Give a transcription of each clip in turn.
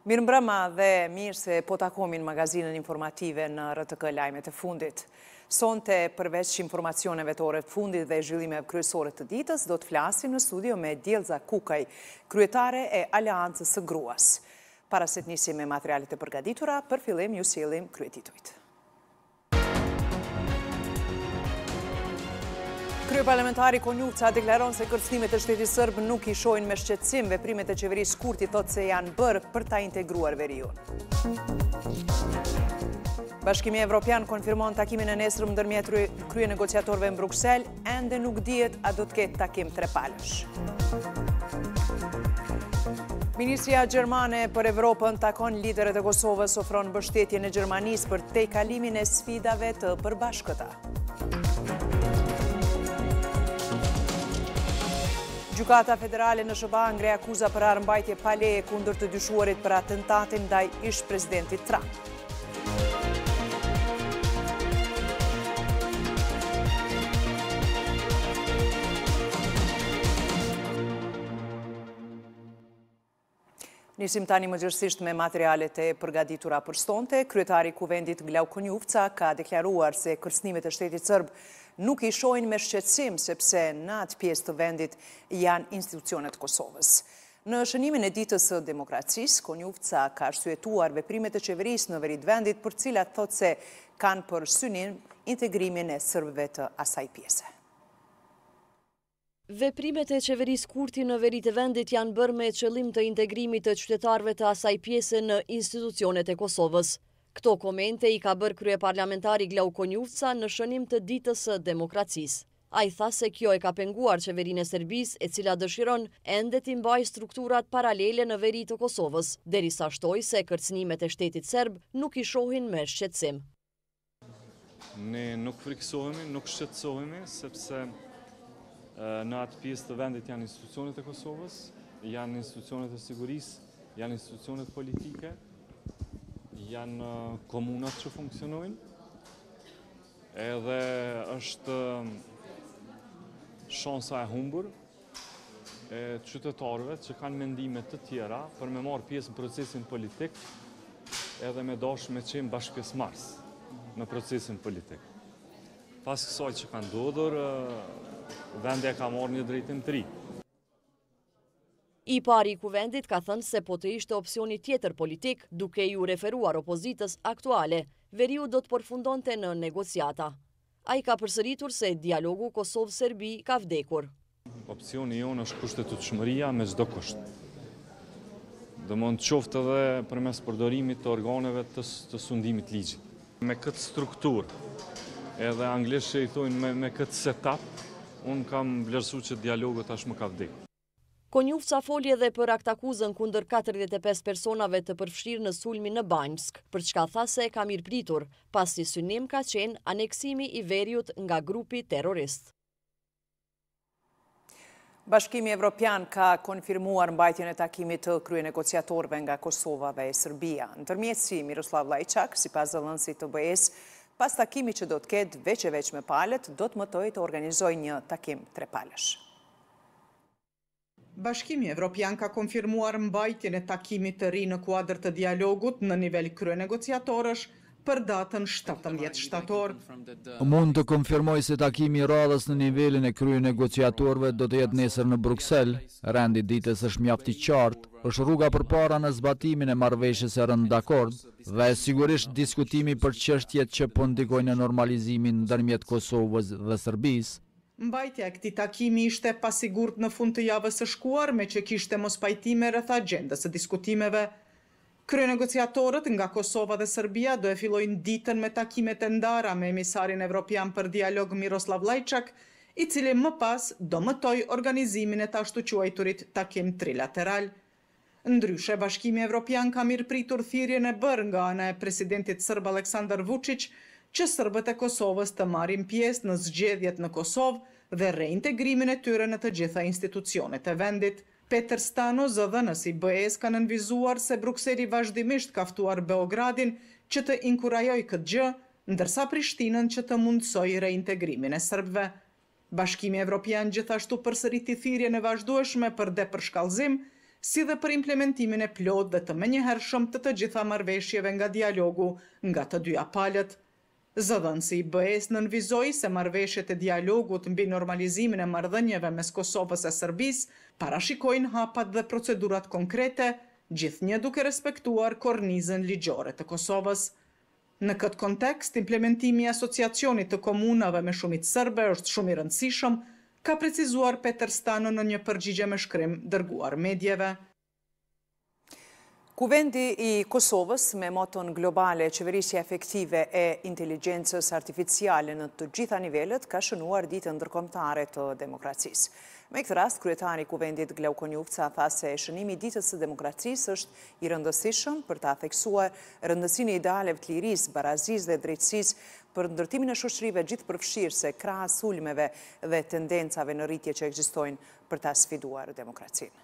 Mirëmbrëma dhe mirë se po takomin magazinën informative në RTK Lajmet e fundit. Sonte, përveç informacioneve të orët fundit dhe zhvillimeve kryesore të ditës, do të flasim në studio me Djelza Kukaj, kryetare e Aleancës së Gruas. Para se të nisim me materialet e përgatitura, për fillim ju sjellim kryetiturit. Kryeparlamentari Konjufca deklaron se kërcënimet e shtetit serb nuk i shohin me shqetësim. Veprimet e qeverisë Kurti thotë se janë bërë për ta integruar veriun. Bashkimi Evropian konfirmon takimin e nesërm ndërmjet kryenegociatorëve në Bruksel, ende nuk dihet a do të ketë takim trepalësh. Ministria Gjermane për Evropën takon liderët e Kosovës, ofron mbështetjen e Gjermanisë për tejkalimin e sfidave të përbashkëta. Gjykata Federale në SBA ngre akuza për armbajtje pa leje kundër të dyshuarit për atentatin ndaj ish-presidentit Trump. Nisim tani më gjërësisht me materialet e përgatitura për sonte. Kryetari i Kuvendit Glau Konjufca ka deklaruar se kërcënimet e shtetit serb nuk i shohin me shqetësim sepse në atë pjesë të vendit janë institucionet Kosovës. Në shënimin e ditës së demokracisë, Konjufca ka arsyetuar veprimet e qeverisë në veri të vendit për cilat thotë se kanë për synim integrimin e serbëve të asaj pjese. Veprimet e qeverisë Kurti në veri të vendit janë bërë me qëllim të integrimit të qytetarëve të asaj pjese në institucionet e Kosovës. Këto komente i ka bërë kryeparlamentari Glau Konjufca në shënim të ditës së demokracisë. Ai tha se kjo e ka penguar qeverinë e Serbisë, e cila dëshiron ende t'i mbajë strukturat paralele në veri të Kosovës, derisa shtoi se kërcënimet e shtetit serb nuk i shohin me shqetësim. Ne nuk friksohemi, nuk shqetësohemi, sepse në atë pjesë të vendit janë institucionet e Kosovës, janë institucionet e sigurisë, janë institucionet politike, janë komunat që funksionojnë, edhe është shansa e humbur e qytetarëve që kanë mendime të tjera për me marrë pjesë në procesin politik edhe me dashur me qenë bashkëpjesëmarrës në procesin politik. Pas kësaj që ka ndodhur, vendi ka marrë një drejtim të ri. I pari i Kuvendit ka thënë se po të ishte opsioni tjetër politik, duke ju referuar opozitës aktuale, veriu do të përfundonte në negociata. Ai ka përsëritur se dialogu Kosovë-Serbi ka vdekur. Opsioni jonë është kushtetueshmëria me çdo kusht. Do mund të qoftë edhe përmes përdorimit të organeve të sundimit ligjit. Me këtë strukturë, edhe anglisht i thonë me këtë setup, unë kam vlerësuar që dialogu tashmë ka vdekur. Konjufca foli edhe për aktakuzën kundër 45 personave të përfshirë në sulmin në Banjsk, për çka tha se ka mirëpritur, pasi synim ka qenë aneksimi i veriut nga grupi terrorist. Bashkimi Evropian ka konfirmuar mbajtjen e takimit të kryenegociatorëve nga Kosova dhe Serbia. Ndërmjetësi Miroslav Lajçak, sipas zëvendësit të BE-s, pas takimit që do të ketë veç me palët, do të mëtojë të organizojë një takim trepalësh. Bashkimi Evropian ka konfirmuar mbajtjen e takimit të ri në kuadër të dialogut në nivel kryenegociatorësh për datën 17 shtator. Mund të konfirmoj se takimi i radhës në nivelin e kryenegociatorëve do të jetë nesër në Bruksel. Rendi ditës është mjaft i qartë, është rruga përpara në zbatimin e marrëveshjes së rënë dakord dhe sigurisht diskutimi për çështjet që po ndikojnë në normalizimin ndërmjet Kosovës dhe Serbisë. Mbajtja e këtij takimi ishte pasigurt në fund të javës së shkuar, me që kishte mospajtime rreth agjendës së diskutimeve. Kryenegociatorët nga Kosova dhe Serbia do e fillojnë ditën me takimet e ndara me emisarin evropian për dialog Miroslav Lajçak, i cili më pas do mëtoj organizimin e të ashtu quajturit takim trilateral. Ndryshe, Bashkimi Evropian ka mirëpritur thirrjen e bërë nga ana e presidentit serb Aleksandar Vučić që serbët e Kosovës të marrin pjesë në zgjedhjet në Kosovë dhe reintegrimin e tyre në të gjitha institucionet e vendit. Peter Stano, zëdhënës i BE-s, ka nënvizuar se Brukseli vazhdimisht ka ftuar Beogradin që të inkurajojë këtë gjë, ndërsa Prishtinën që të mundsojë reintegrimin e serbëve. Bashkimi Evropian gjithashtu përsëriti thirrjen e vazhdueshme për depërshkallëzim, si dhe për implementimin e plot dhe të menjëhershëm të gjitha marrëveshjeve nga dialogu nga të dyja palët. Zëdhënësi i BE-s nënvizoi se marrëveshjet e dialogut mbi normalizimin e marrëdhënieve mes Kosovës e Serbisë parashikojnë hapat dhe procedurat konkrete, gjithnjë duke respektuar kornizën ligjore të Kosovës. Në këtë kontekst, implementimi i asociacionit të komunave me shumicë serbe është shumë i rëndësishëm, ka precizuar Peter Stano në një përgjigje me shkrim dërguar medjeve. Kuvendi i Kosovës me moton globale qeverisja efektive e inteligjencës artificiale në të gjitha nivellet ka shënuar ditën ndërkombëtare të demokracisë. Me këtë rast, kryetari i Kuvendit Glauko Njufca tha se shënimi i ditës së demokracisë është i rëndësishëm për ta theksuar rëndësinë e idealeve të lirisë, barazisë dhe drejtësisë për ndërtimin e shoqërive gjithëpërfshirëse krahas sulmeve dhe tendencave në rritje që ekzistojnë për ta sfiduar demokracinë.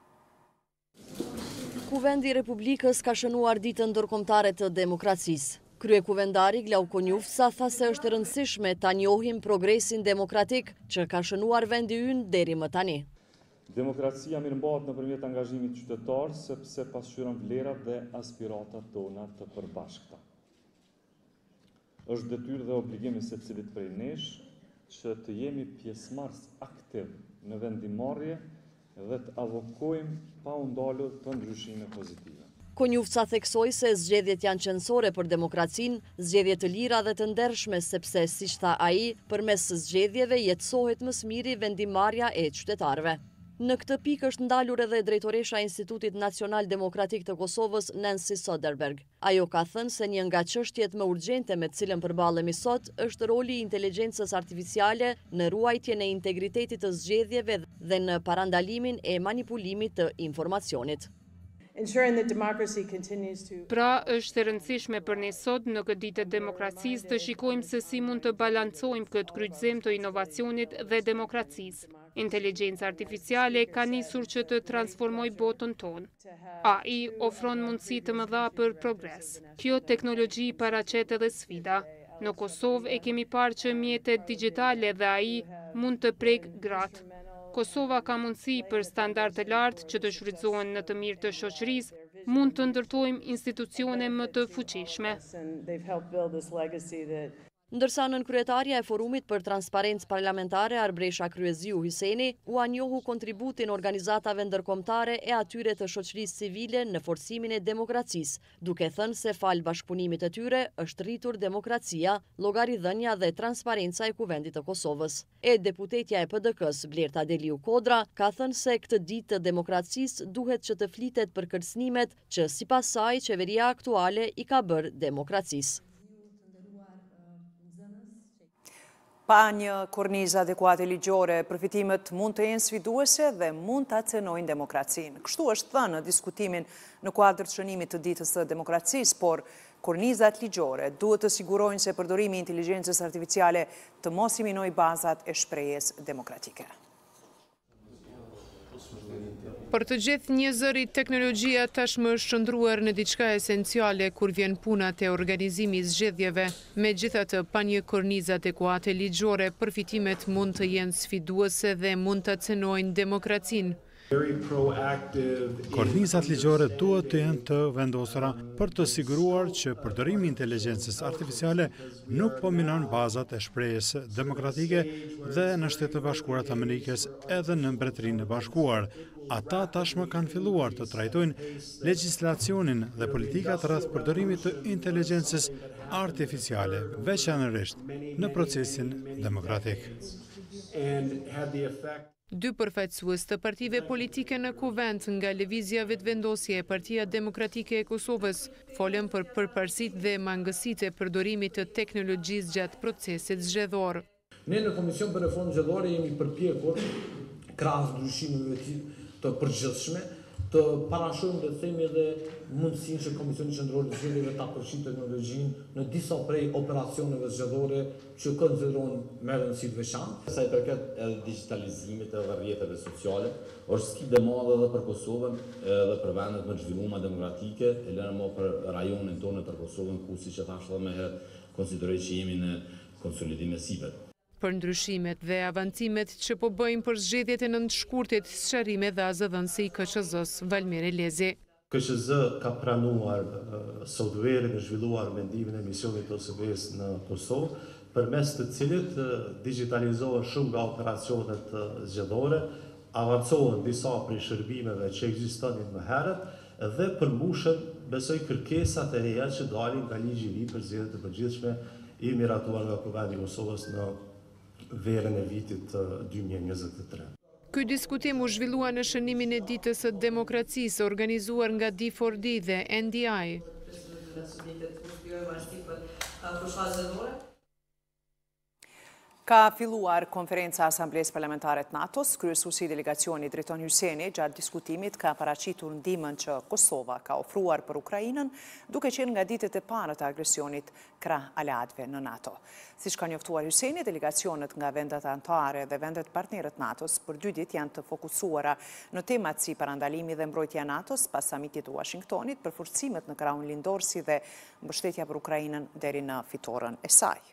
Kuvendi i Republikës ka shënuar ditën ndërkombëtare të demokracisë. Kryekuvendari Glauko Njufca tha se është rëndësishme ta njohim progresin demokratik që ka shënuar vendi ynë deri më tani. Demokracia mirëmbahet nëpërmjet angazhimit qytetar sepse pasqyron vlerat dhe aspiratat tona të përbashkëta. Është detyrë dhe obligim i secilit prej nesh që të jemi pjesëmarrës aktiv në vendimarrje dhe të avokojmë pa u ndalur të ndryshime pozitive. Konjufca theksoi se zgjedhjet janë qendrore për demokracinë, zgjedhje të lira dhe të ndershme sepse, siç tha ai, përmes zgjedhjeve jetësohet më së miri vendimarrja e qytetarëve. Në këtë pikë është ndalur edhe drejtoresha e Institutit Nacional Demokratik të Kosovës, Nancy Soderberg. Ajo ka thënë se një nga çështjet më urgjente me të cilën përballemi sot është roli i inteligjencës artificiale në ruajtjen e integritetit të zgjedhjeve dhe në parandalimin e manipulimit të informacionit. Pra, është e rëndësishme për ne sot në këtë ditë të demokracisë të shikojmë se si mund të balancojmë këtë kryqëzim të inovacionit dhe demokracisë. Inteligjenca artificiale ka nisur që të transformojë botën tonë. AI ofron mundësi të mëdha për progres. Kjo teknologji paraqet edhe sfida. Në Kosovë e kemi parë që mjetet digjitale dhe AI mund të prek gratë. Kosova ka mundësi për standard të lartë që të shfrytëzohen në të mirë të shoqërisë, mund të ndërtojmë institucione më të fuqishme. Ndërsa nën kryetarja e Forumit për Transparencë Parlamentare Arbresha Kryeziu Hyseni u anjohu kontributin organizatave ndërkombëtare e atyre të shoqërisë civile në forcimin e demokracisë, duke thënë se fal bashkëpunimit të tyre është rritur demokracia, llogaridhënia dhe transparenca e Kuvendit të Kosovës. E deputetja e PDK-s Blerta Deliu Kodra ka thënë se këtë ditë të demokracisë duhet që të flitet për kërcënimet që sipas saj qeveria aktuale i ka bërë demokracisë. Pa një kornizë adekuate ligjore, përfitimet mund të jenë sfiduese dhe mund të acenojnë demokracinë. Kështu është thënë në diskutimin në kuadër të shënimit të ditës së demokracisë, por kornizat ligjore duhet të sigurojnë se përdorimi i inteligjencës artificiale të mos i minojë bazat e shprehjes demokratike. Për të gjithë njerëzit, teknologjia tashmë është shndruar në diçka esenciale kur vjen puna te organizimi i zgjedhjeve. Megjithatë, pa një kornizë adekuate ligjore, përfitimet mund të jenë sfiduese dhe mund të acenojnë demokracinë. Kornizat ligjore duhet të jenë të vendosura për të siguruar që përdorimi i inteligjencës artificiale nuk po minon bazat e shprehjes demokratike dhe në Shtetet e Bashkuara të Amerikës edhe në Mbretërinë e Bashkuar. Ata tashmë kanë filluar të trajtojnë legjislacionin dhe politikat rreth përdorimit të inteligjencës artificiale, veçanërisht në procesin demokratik. Dy përfaqësues të partive politike në kuvend nga lëvizja vetëvendosje e Partia Demokratike e Kosovës folën për përparësitë dhe mangësitë e përdorimit të teknologjisë gjatë procesit zgjedhor. Ne në Komision për Reformë Zgjedhore jemi përpjekur krahas ndryshimeve të përgjithshme të parashojmë dhe themi edhe mundësinë që Komisioni Qendror i Zgjedhjeve ta përfshijë teknologjinë në disa prej operacioneve zgjedhore që konsiderohen me rëndësi të veçantë. Sa i përket edhe digitalizimit edhe rrjeteve sociale, është sfidë e madhe edhe për Kosovën edhe për vendet më të zhvilluara demokratike, e lënë më për rajonin tonë të Kosovën, ku siç e thash edhe më herët, konsideroj që jemi në konsolidim e sipër. për ndryshimet dhe avancimet që po bëjmë për zgjedhjet e nëntëshkurtit, sqarime dha zëdhënësi i KQZ-s Valmir Elezi. KQZ ka pranuar software dhe zhvilluar mendimin e misionit OSBE-s në Kosovë, përmes të cilit digitalizohen shumë nga operacionet zgjedhore, avancohen disa prej shërbimeve që ekzistonin më herët dhe përmbushen, besoj, kërkesat e reja që dalin nga ligji i ri për zgjedhjet e përgjithshme i miratuar nga Kuvendi i Kosovës në verën e vitit 2023. Ky diskutim u zhvillua në shënimin e ditës së demokracisë organizuar nga D4D dhe NDI. Ka filluar konferenca Asamblesë Parlamentare të NATO-s, kryesuesi i delegacionit Driton Hyseni gjatë diskutimit ka paraqitur ndihmën që Kosova ka ofruar për Ukrainën, duke qenë nga ditët e para të agresionit krah aleatëve në NATO. Siç ka njoftuar Hyseni, delegacionet nga vendet anëtare dhe vendet partnerët NATO-s për 2 ditë janë të fokusuara në temat si parandalimi dhe mbrojtja e NATO-s pas samitit të Washingtonit, përforcimet në krahun lindor si dhe mbështetja për Ukrainën deri në fitoren e saj.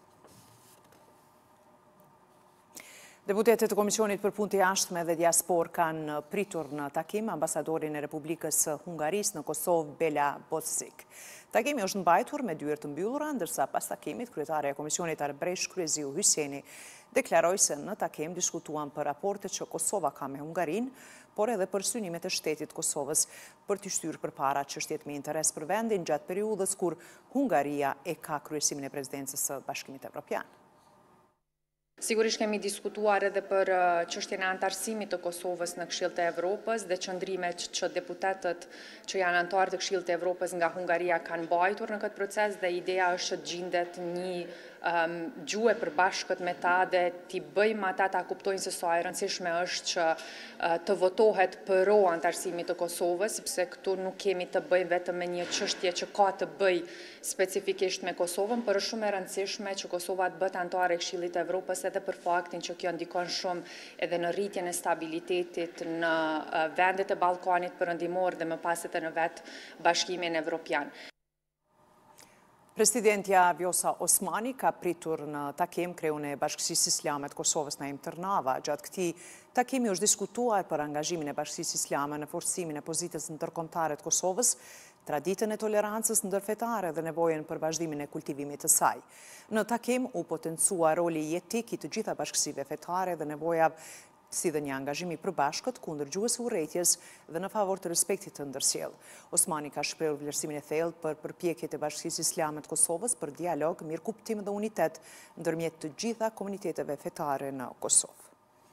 Deputetët e Komisionit për Punë të Jashtme dhe Diaspor kanë pritur në takim ambasadorin e Republikës Hungarisë në Kosovë, Bela Bocic. Takimi është mbajtur me dyert të mbyllura, ndërsa pas takimit kryetare e Komisionit Arbresh Kryeziu Hyseni deklaroi se në takim diskutuan për raportet që Kosova ka me Hungarinë, por edhe për synimet e shtetit Kosovës për të shtyrë përpara çështjet me interes për vendin gjatë periudhës kur Hungaria e ka kryesimin e presidencës së Bashkimit Evropian. Sigurisht kemi diskutuar edhe për çështjen e antarësimit të Kosovës në Këshillin e Evropës dhe qëndrimet që deputetët që janë anëtarë të Këshillit të Evropës nga Hungaria kanë mbajtur në këtë proces dhe ideja është që gjendet një gjuhë e përbashkët me ta dhe t'i bëjmë ata ta kuptojnë se sa e rëndësishme është që të votohet për antarësimit të Kosovës, sepse këtu nuk kemi të bëjmë vetëm me një çështje që ka të bëjë specifikisht me Kosovën, por është shumë e rëndësishme që Kosova të bëhet anëtare e Këshillit të Evropës edhe për faktin që kjo ndikon shumë edhe në rritjen e stabilitetit në vendet e Ballkanit perëndimor dhe më pas edhe në vetë Bashkimin Evropian. Presidentja Vjosa Osmani ka pritur në takim kreun e Bashkësisë Islame të Kosovës Naim Tërnava. Gjatë këtij takimi është diskutuar për angazhimin e Bashkësisë Islame në forcimin e pozitës ndërkombëtare të Kosovës, traditën e tolerancës ndërfetare dhe nevojën për vazhdimin e kultivimit të saj. Në takim u potencua roli jetik i të gjitha bashkësive fetare dhe nevoja si dhe një angazhimi përbashkët kundër gjuhës së urrëties dhe në favor të respektit të ndërsjellë. Osmani ka shprehur vlerësimin e thellë për përpjekjet e Bashkisë Islame të Kosovës për dialog, mirëkuptim dhe unitet ndërmjet të gjitha komuniteteve fetare në Kosovë.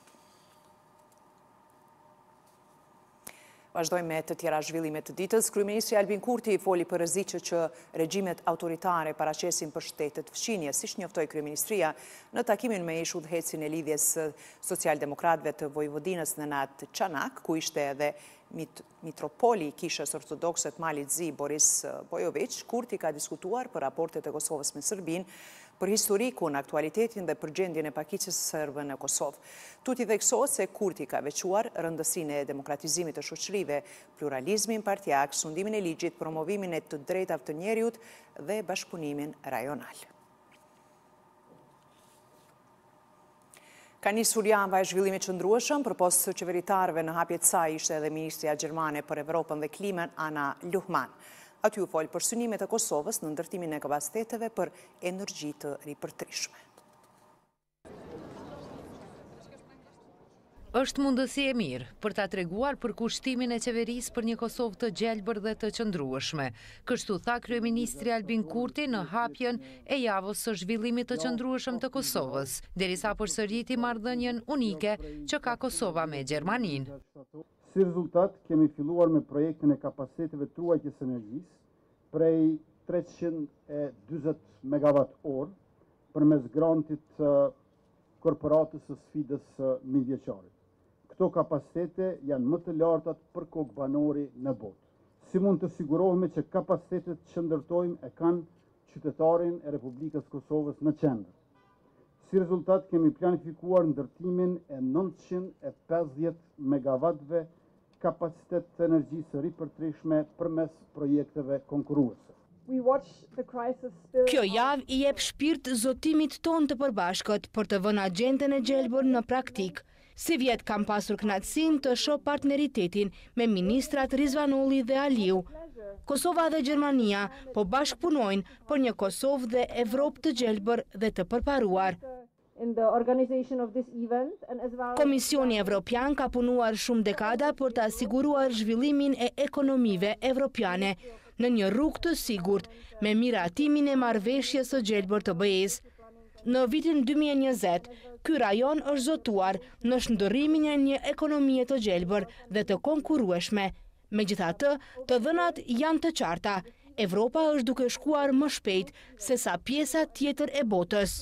Vazhdojmë me të tjera zhvillime të ditës. Kryeministri Albin Kurti foli për rrezikët që regjimet autoritare paraqesin për shtetet fqinje, siç njoftoi kryeministria në takimin me ish udhëhecin e lidhjes socialdemokratëve të Vojvodinës Nenad Çanak, ku ishte edhe mitropoli i Kishës Ortodokse të Malit Zi Boris Bojović. Kurti ka diskutuar për raportet e Kosovës me Serbinë, për historikun, aktualitetin dhe përgjendjen e pakicës sërbe në Kosovë. Tuti dhe kësot se Kurti ka vequar rëndësinë e demokratizimit të shoqërive, pluralizmin partijak, sundimin e ligjit, promovimin e të drejtave të njerëzit dhe bashkëpunimin rajonal. Ka nisur janva e zhvillimit qëndrueshëm, përpos qeveritarëve në hapjet saj ishte edhe ministrja gjermane për Evropën dhe Klimën, Ana Luhman. Aty u folë për synimet e Kosovës në ndërtimin e kapaciteteve për energji të ripërtrishme. Është mundësi e mirë për ta treguar për kushtimin e qeverisë për një Kosovë të gjelbër dhe të qëndrueshme. Kështu tha kryeministri Albin Kurti në hapjen e javës së zhvillimit të qëndrueshëm të Kosovës, derisa përsëriti marrëdhënien unike që ka Kosova me Gjermaninë. Si rezultat, kemi filluar me projektin e kapaciteteve të ruajtjes energjisë prej 340 megawatt-orë përmes grantit korporatës së sfidës mijëvjeçare. Këto kapacitete janë më të lartat për kokë banori në botë. Si mund të sigurohemi që kapacitetet që ndërtojmë e kanë qytetarin e Republikës Kosovës në qendër. Si rezultat, kemi planifikuar ndërtimin e 950 megawattve kapacitet të energjisë ripërtrishme përmes projekteve konkurruese. Kjo javë I jep shpirt zotimit ton të përbashkët për të vënë agjendën e gjelbër në praktik. Si vjet kam pasur kënaqësinë të shoh partneritetin me ministrat Rizvanolli dhe Aliu. Kosova dhe Gjermania po bashkëpunojnë për një Kosovë dhe Evropë të gjelbër dhe të përparuar. Komisioni Evropian ka punuar shumë dekada për të asiguruar zhvillimin e ekonomive evropiane në një rrugë të sigurt me miratimin e marrëveshjes së gjelbër të BE-s. Në vitin 2020, ky rajon është zotuar në shndërrimin e një ekonomie të gjelbër dhe të konkurrueshme. Megjithatë, të dhënat janë të qarta. Evropa është duke shkuar më shpejt se sa pjesa tjetër e botës.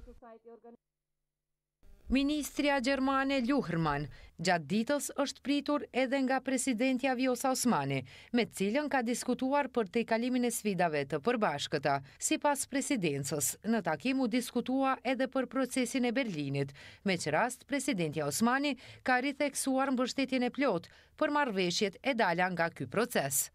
Ministrja Gjermane Luhrmann gjatë ditës është pritur edhe nga presidentja Vjosa Osmani, me cilën ka diskutuar për tejkalimin e sfidave të përbashkëta. Sipas presidencës, në takim u diskutua edhe për procesin e Berlinit, me që rast presidentja Osmani ka ritheksuar mbështetjen e plot për marrëveshjet e dala nga ky proces.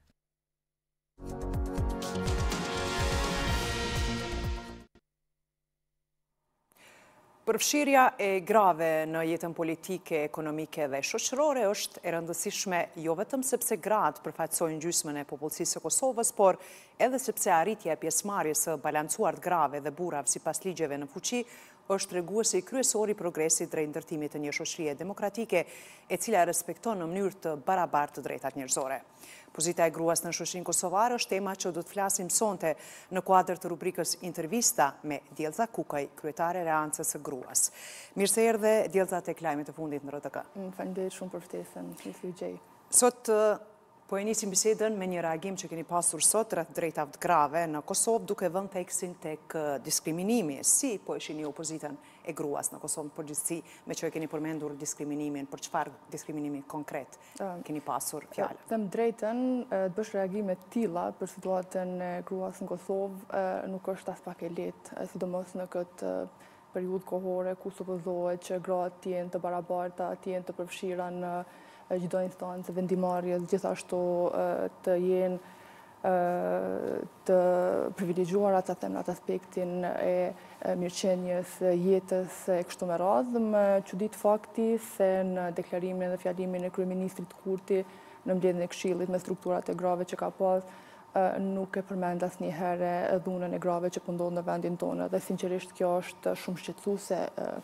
Përfshirja e grave në jetën politike, ekonomike dhe shoqërore është e rëndësishme jo vetëm sepse gratë përfaqësojnë gjysmën e popullsisë së Kosovës, por edhe sepse arritja e pjesëmarrjes së balancuar të grave dhe burrave sipas ligjeve në fuqi është treguesi kryesor I progresit drejt ndërtimit të një shoqërie demokratike e cila respekton në mënyrë të barabartë të drejtat njerëzore. Pozita e gruas në shoqërinë kosovare është tema që do të flasim sonte në kuadër të rubrikës Intervista me Djelza Kukaj, kryetare e Reancës së gruas. Mirë se erdhe Djelza tek lajmet e fundit në RTK. Faleminderit shumë për ftesën. Sot po e nisim bisedën me një reagim që keni pasur sot rreth drejtave të grave në Kosovë, duke vënë theksin tek diskriminimi. Si po e shihni opozitën e gruas në Kosovë në përgjithësi, me që e keni përmendur diskriminimin, për çfarë diskriminimi konkret keni pasur fjalë? Them drejtën, të bësh reagime të tilla për situatën e gruas në Kosovë nuk është as pak e lehtë, sidomos në këtë periudhë kohore ku supozohet që gratë të jenë të barabarta, të jenë të përfshira në çdo instancë vendimarrjes, gjithashtu të jenë të privilegjuara të them në atë aspektin e mirëqenies jetës e kështu me radhë, më çudit fakti se në deklarimin dhe fjalimin e kryeministrit Kurti në mbledhjen e Këshillit me strukturat e grave që ka pas, nuk e përmend asnjëherë dhunën e grave që po ndodh në vendin tonë dhe sinqerisht kjo është shumë shqetësuese.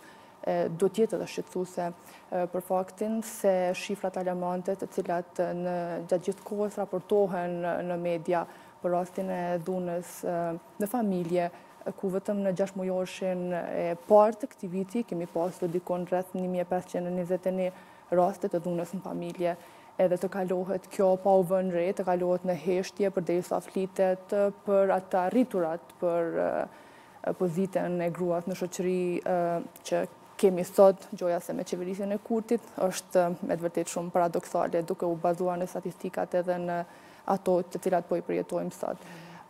Do t'jetë edhe shqetësuese për faktin se shifrat alarmante të cilat gjatë gjithë kohës raportohen në media për rastin e dhunës në familje, ku vetëm në 6 mujorshin e parë të këtij viti kemi pasur dikon rreth 1521 raste të dhunës në familje, edhe të kalohet kjo pa u vënë re, të kalohet në heshtje përderisa flitet për ata rriturat për pozitën e gruas në shoqëri që kemi sot, gjoja se me qeverisjen e Kurtit, është me të vërtet shumë paradoksale, duke u bazuar në statistikat edhe në ato të cilat po I përjetojmë sot.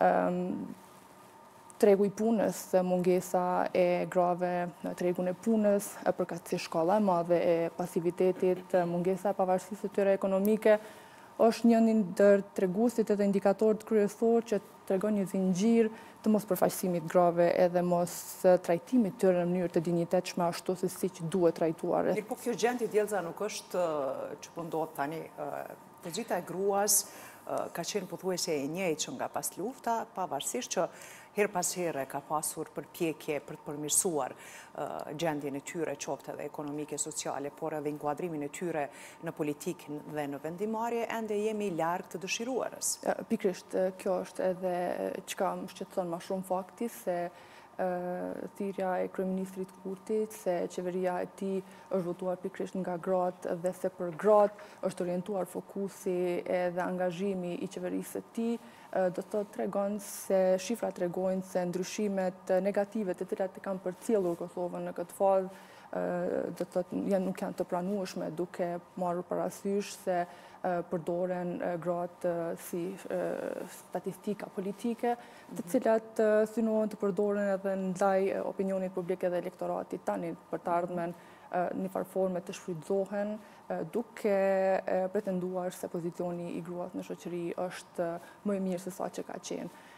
Tregu I punës, mungesa e grave në tregun e punës, përkatësi shkalla e madhe e pasivitetit, mungesa e pavarësisë të tyre ekonomike, është një ndër treguesit edhe indikatorët kryesor që tregon një zinxhir të mos përfaqësimit grave edhe mos trajtimit tyre në mënyrë të dinjitetshme ashtu se siç duhet trajtuar. Po kjo gjendje Djelza nuk është që po ndodh tani. Pozita e gruas ka qenë pothuajse e njëjtë që nga pas lufta, pavarësisht që her pas here ka pasur përpjekje për të përmirësuar gjendjen e tyre, qoftë edhe ekonomike, sociale, por edhe inkuadrimin e tyre në politikë dhe në vendimarrje, ende jemi larg të dëshiruarës. Pikërisht, kjo është edhe çka më shqetëson më shumë fakti se thirrja e kryeministrit Kurti se qeveria e tij është votuar pikërisht nga gratë dhe se për gratë është orientuar fokusi edhe angazhimi I qeverisë së tij, do të tregon se shifrat tregojnë se ndryshimet negative të cilat kanë përcjellur Kosovën në këtë fazë nuk janë të pranueshme, duke marrur parasysh se përdoren gratë si statistika politike, të cilat synohen të përdoren edhe ndaj opinionit publik edhe elektoratit tani për të ardhmen një farë forme të shfrytëzohen duke pretenduar se pozicioni I gruas në shoqëri është më I mirë se sa që ka qenë.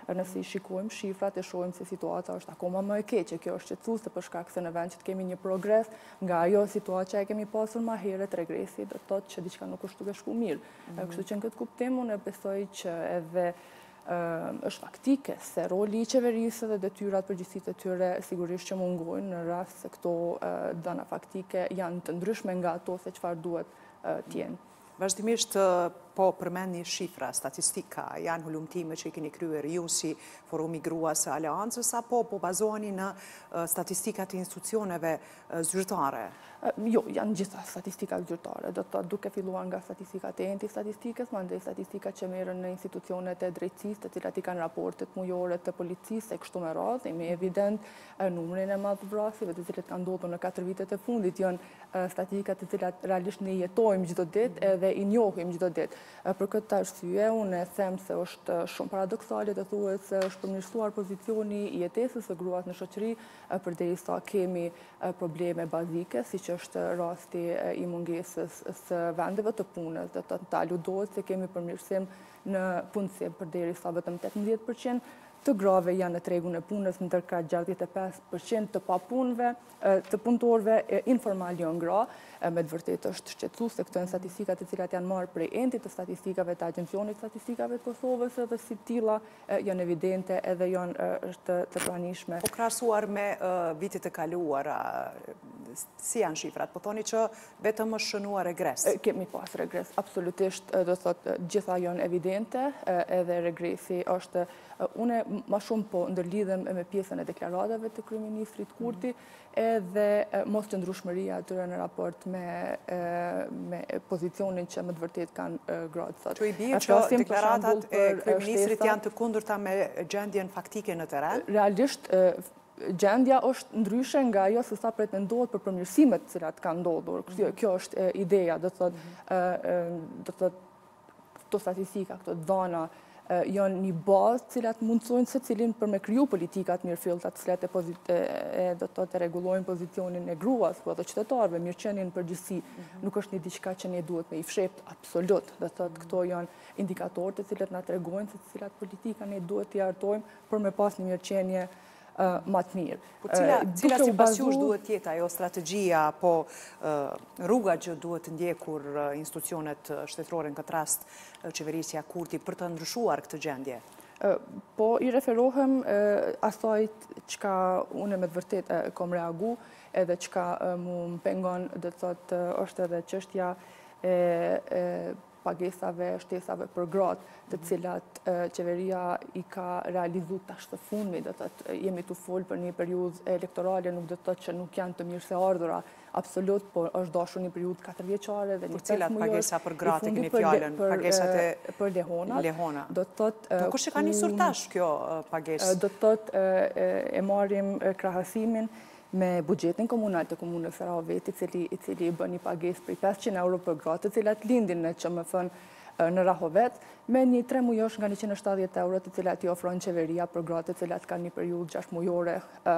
nëse i shikojmë shifrat e shohim se situata është akoma më e keqe. Kjo është shqetësuese për shkak se në vend që të kemi një progres nga ajo situatë që e kemi pasur më herët, regresi do të thotë që diçka nuk është duke shku mirë. Kështu që në këtë kuptim unë besoj që edhe është faktike se roli i qeverisë dhe detyrat përgjegjësitë e tyre sigurisht që mungojnë në rast se këto dëna faktike janë të ndryshme nga ato se çfarë duhet të jenë. Vazhdimisht po përmendni shifra, statistika, janë hulumtime që i keni kryer ju si Forumi Gruas së Aleancës, apo po bazoheni në statistikat e institucioneve zyrtare? Jo, janë gjitha statistikat zyrtare, do të duke filluar nga statistikat e statistikës, mandej statistikat që merren në institucionet e drejtësisë, të cilat i kanë raportet mujore të policisë e kështu me radhë, dhe me evident numrin e madh të vrasjeve të cilat kanë ndodhur në 4 vitet e fundit, janë statistikat të cilat realisht ne jetojmë çdo ditë edhe i njohim çdo ditë. Për këtë arsye unë them se është shumë paradoksale të thuhet se është përmirësuar pozicioni i jetesës së gruas në shoqëri përderisa kemi probleme bazike, siç është rasti i mungesës së vendeve të punës, do të aludohet se kemi përmirësim në punësi përderisa vetëm 18% të grave janë në tregun e punës, ndërka 65% të papunëve, të punëtorëve informal janë gra. Me të vërtetë është shqetësuese këto janë statistikat të cilat janë marrë prej entit të statistikave të Agjencionit të Statistikave të Kosovës, dhe si tilla janë evidente edhe janë të pranishme. Po krahasuar me vitet e kaluara, si janë shifrat? Po thoni që vetëm është shënuar regres? Kemi pas regres, absolutisht, do thotë gjitha janë evidente, edhe regresi është une ma shumë po ndërlidhem me pjesën e deklaratave të kryeministrit Kurti, edhe mos të ndryshmëria atyre në raport me pozicionin që më të vërtet kanë gratë. Që i bie që deklaratat e kryeministrit janë të kundërta me gjendjen faktike në teren? Realisht, gjendja është ndryshe nga ajo se sa pretendohet për përmirësimet cilat kanë ndodhur. Kjo është ideja, do të thotë këto statistika, këto dhana janë një bazë cilat mundësojnë se cilin për me kriju politikat mirëfillta të cilat do të rregullojnë pozicionin e gruas, po edhe qytetarëve, mirëqenien përgjithësi. Nuk është një diçka që ne duhet me i fsheht absolut. Do thotë këto janë indikatorë të cilat na tregojnë se cilat politika ne duhet t'i hartojmë për me pas një mirëqenie më të mirë. Cila sipas jush duhet jetë ajo strategjia apo rruga që duhet të ndjekur institucionet shtetërore, në këtë rast qeverisja Kurti, për të ndryshuar këtë gjendje? Po i referohem asaj çka unë me të vërtet kom reagu, edhe çka mu më pengon, dhe të thotë është edhe çështja e pagesave, shtesave për gratë, të cilat qeveria i ka realizu tash të fundmi, do të thotë jemi të folë për një periudhë elektorale, nuk do të thotë që nuk janë të mirë se ardhura, absolut, por është dashur një periudhë 4 vjeçare dhe një 5 mujore. Për cilat pagesa për gratë keni fjallën? Pagesat e për lehona. Do të thotë po kush e ka nisur tash kjo pagesë? Do të thotë e marrim krahasimin me buxhetin komunal të komunës Rahoveti, i cili i bën një pagesë prej 500 euro për gratë, të cilat lindin në QMF në Rahovet, me një 3 mujosh nga 170 euro të cilat i ofron qeveria për gratë të cilat kanë një periudhë 6 mujore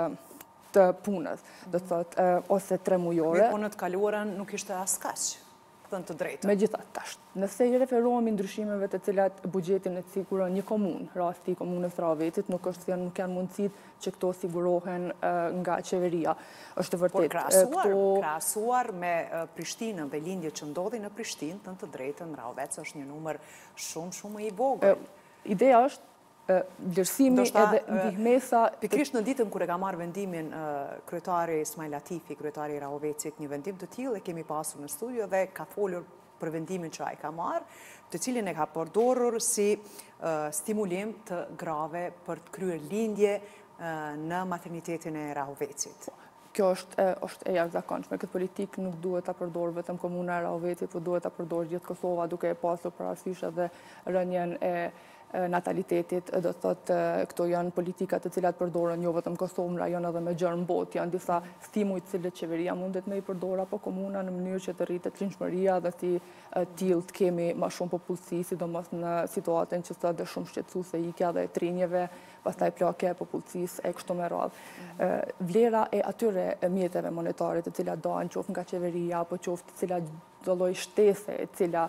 të punës, do të thotë, ose 3 mujore. Me punët kaluarën nuk ishte askaq, thënë të drejtë. Me gjitha tash. Nëse i referohemi ndryshimeve të cilat buxhetin e siguron një komunë, rasti i komunës Rahovetit, nuk është se nuk janë mundësit që këto sigurohen nga qeveria. Është vërtet. Por krahasuar me Prishtinën dhe lindjet që ndodhi në Prishtinë, thënë të drejtën, Rahovec është një numër shumë i vogël. Ideja është vlerësimi edhe ndihmesa. Pikrisht në ditën kur e ka marrë vendimin kryetari Ismail Latifi, kryetari i Rahovecit, një vendim të tillë e kemi pasur në studio dhe ka folur për vendimin që ai ka marrë, të cilin e ka përdorur si stimulim të grave për të kryer lindje në maternitetin e Rahovecit. Kjo është e jashtëzakonshme. Këtë politikë nuk duhet ta përdorë vetëm komuna e Rahovetit, por duhet ta përdorë gjithë Kosova, duke e pasur parasysh edhe rënien e natalitetit, do të thotë këto janë politikat të cilat përdoren jo vetëm Kosovë, në rajon edhe me gjërë në botë, janë disa stimuj të cilët qeveria mundet me i përdora, apo komuna në mënyrë që të rritet klinshmëria dhe si tillë të kemi ma shumë popullsi, sidomos në situatën që sot dhe shumë shqetësuese ikja dhe trinjeve, pastaj plakja e popullsisë e kështu me radhë. Vlera e atyre mjeteve monetare të cilat dohen qoftë nga qeveria apo qoftë të cilat do lloj shtese e cila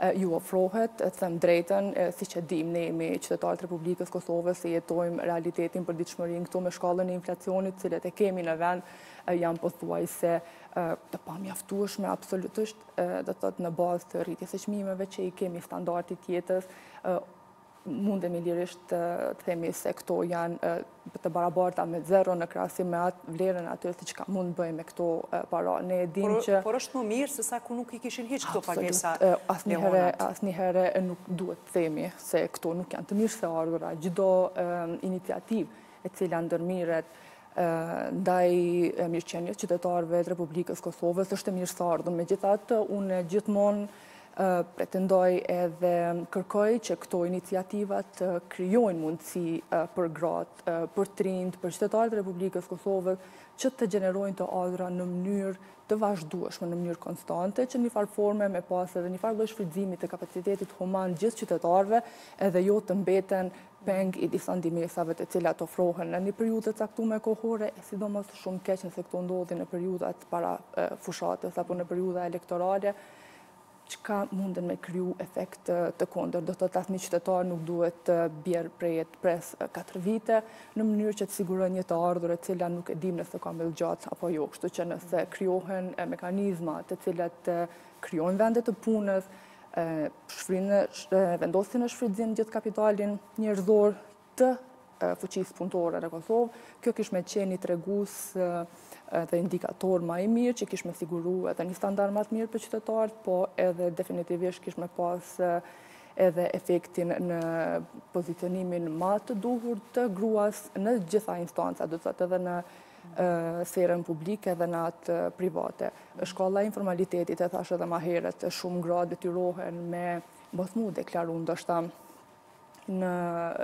ju ofrohet, them drejten, si që dim ne me qytetarët Republikës Kosovës se jetojmë realitetin për ditëshmërinë këtu me shkallën e inflacionit, cilët e kemi në vend, janë pothuajse të pamjaftueshme absolutisht, do të thotë në bazë të rritjes së çmimeve që i kemi standardit jetës, mundemi lirisht të themi se këto janë të barabarta me zero në krahasim me atë vlerën aty se çka mund bëjmë me këto para. Ne dim që por është më mirë se sa ku nuk i kishin hiç këto pagesa. Asnjëherë nuk duhet të themi se këto nuk janë të mirë se ardhura. Çdo iniciativë e cila ndërmiret ndaj mirëqenies qytetarëve të Republikës Kosovës është e mirëseardhur. Megjithatë, unë gjithmonë pretendoj edhe kërkoj që këto iniciativat krijojnë mundësi për gratë, për trinjt, për qytetarët e Republikës Kosovës që të gjenerojnë të ardhura në mënyrë të vazhdueshme, në mënyrë konstante, që një farë forme me pas edhe një farë lloj shfrytëzimi të kapacitetit human gjithë qytetarëve, edhe jo të mbeten peng i disa ndihmesave të cilat ofrohen në një periudhë të caktuar kohore, e sidomos shumë keq nëse këto ndodhin në periudhat para fushatës apo në periudha elektorale, çka munden me kriju efekt të kundërt. Do të thotë asnjë qytetar nuk duhet të bjerë pres 4 vite në mënyrë që të sigurojë një të ardhurë e cila nuk e dim nëse ka mbellë gjatë apo jo. Kështu që nëse krijohen mekanizma të cilat krijojnë vende të punës, vendosin në shfrytëzim gjithë kapitalin njerëzor të fuqisë punëtore në Kosovë, kjo kish me qenë një tregues dhe indikator ma i mirë që kish me siguru edhe një standard ma të mirë për qytetarët, po edhe definitivisht kish me pas edhe efektin në pozicionimin ma të duhur të gruas në gjitha instanca, do të thotë edhe në sferën publike dhe në atë private. Shkolla e informalitetit, e thash edhe ma herët, shumë gra detyrohen me mos mu deklaru ndoshta në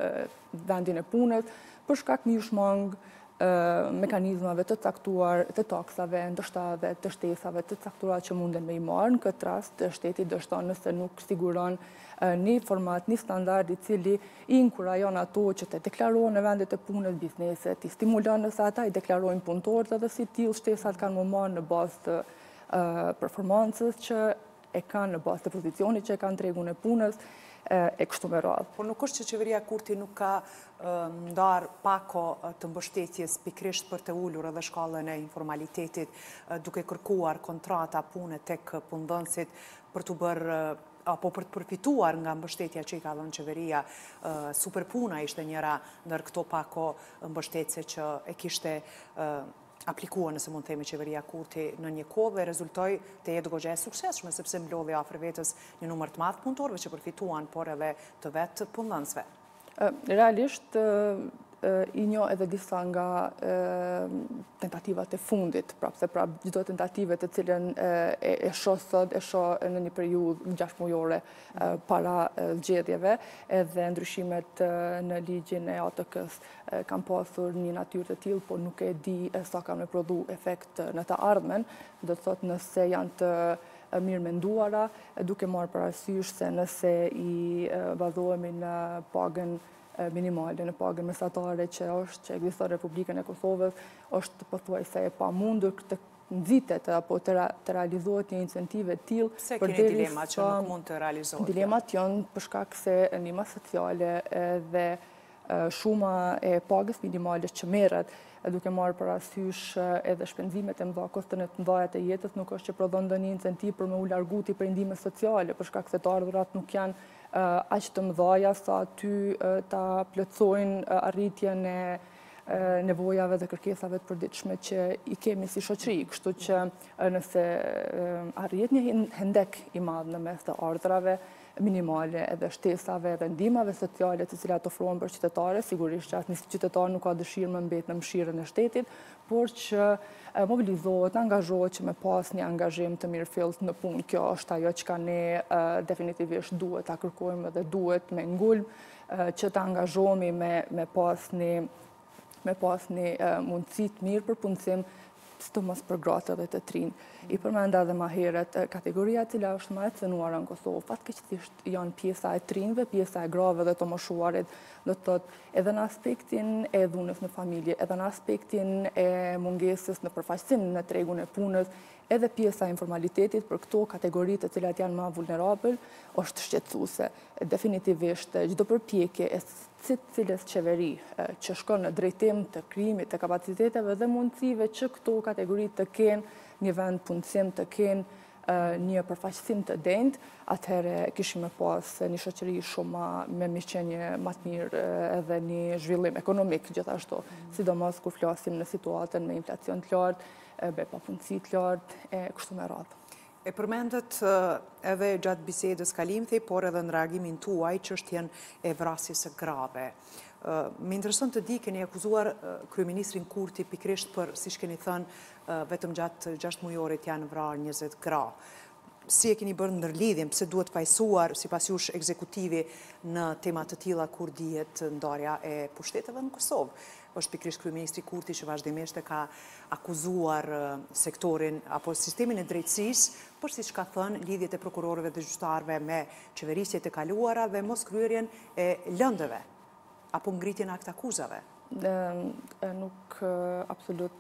vendin e punës, për shkak një shmang mekanizmave të caktuar, të taksave, ndoshta dhe të shtesave të caktuara që munden me i marë. Në këtë rast, shteti dështon nëse nuk siguron një format, një standard i cili i inkurajon ato që të deklarojnë në vendet e punës bizneset, i stimulon nëse ata i deklarojnë punëtorët edhe si tillë shtesat kanë më marë në bazë të performancës që e kanë në bazë të pozicionit që e kanë tregun e punës, e kështu me radhë. Por nuk është që qeveria Kurti nuk ka ndarë pako të mbështetjes pikrisht për të ullur edhe shkallën e informalitetit, duke kërkuar kontrata pune tek punëdhënësit për të bërë apo për të përfituar nga mbështetja që i ka dhënë qeveria. Superpuna ishte njëra ndër këto pako mbështetje që e kishte aplikua, nëse mund të themi, qeveria Kurti në një kohë dhe rezultoi të jetë goxha e suksesshme sepse mblodhi afër vetës një numër të madh punëtorëve që përfituan, por edhe të vetë punëdhënësve. Realisht i njoh edhe disa nga tentativat e fundit, prapse çdo tentative të cilën e shoh sot, e shoh në një periudhë 6 mujore para zgjedhjeve, edhe ndryshimet në ligjin e ATK-s kanë pasur një natyrë të tillë, por nuk e di sa kanë me prodhu efekt në të ardhmen, do të thotë nëse janë të mirë menduara, duke marrë parasysh se nëse i bazohemi në pagën minimale, në pagën mesatare që ekziston në Republikën e Kosovës, është pothuajse e pamundur të nxitet apo të realizohet një incentive të tillë. Pse keni dilema që nuk mund të realizohet? Dilemat janë për shkak se ndihma sociale dhe shuma e pagës minimale që merret, duke marrë parasysh edhe shpenzimet e mëdha, kostet e mëdha të jetës, nuk është që prodhon ndonjë incentiv për me u largu ti prej ndihmës sociale, për shkak se të ardhurat nuk janë aq të mëdha sa aty ta plotësojnë arritjen e nevojave dhe kërkesave të përditshme që i kemi si shoqëri. Kështu që nëse arrihet një hendek i madh në mes të ardhrave minimale edhe shtesave dhe ndihmave sociale të cilat ofrohen për qytetarë, sigurisht që asnjë qytetar nuk ka dëshirë më mbet në mëshirën e shtetit, por që mobilizohet, angazhohet që me pas një angazhim të mirëfillt në punë. Kjo është ajo që ne definitivisht duhet ta kërkojmë dhe duhet me ngulm që të angazhohemi me pas një mundësi të mirë për punësim, sidomos për gratë dhe të trinj. I përmenda dhe ma herët, kategoria cila është ma e cënuara në Kosovë, fatkeqësisht janë pjesa e trinjve, pjesa e grave dhe të moshuarit, do të thotë edhe në aspektin e dhunës në familje, edhe në aspektin e mungesës në përfaqësim në tregun e punës, edhe pjesa informalitetit për këto kategoritë të cilat janë më vulnerabël është shqetësuese. Definitivisht çdo përpjekje e cilës qeveri që shkon në drejtim të krijimit të kapaciteteve dhe mundësive që këto kategori të kenë një vend punësim, të kenë një përfaqësim të denjtë, atëherë kishim me pas një shoqëri shumë me mirëqenie më të mirë edhe një zhvillim ekonomik gjithashtu, sidomos kur flasim në situatën me inflacion të lartë, me papunësi të lartë e kështu me radhë. E përmendet edhe gjatë bisedës kalimthi, por edhe në reagimin tuaj çështjen e vrasjes së grave. Më intereson të di, keni akuzuar kryeministrin Kurti pikërisht për, siç keni thënë, vetëm gjatë 6 mujorit janë vrarë 20 gra. Si e keni bërë ndërlidhjen, pse duhet pajsuar sipas jush ekzekutivi në tema të tilla kur dihet ndarja e pushteteve në Kosovë? Është pikërisht kryeministri Kurti që vazhdimisht e ka akuzuar sektorin apo sistemin e drejtësisë, por siç ka thënë, lidhjet e prokurorëve dhe gjyqtarëve me qeverisjet e kaluara dhe mos kryerjen e lëndëve apo ngritjen e akt akuzave. Nuk absolut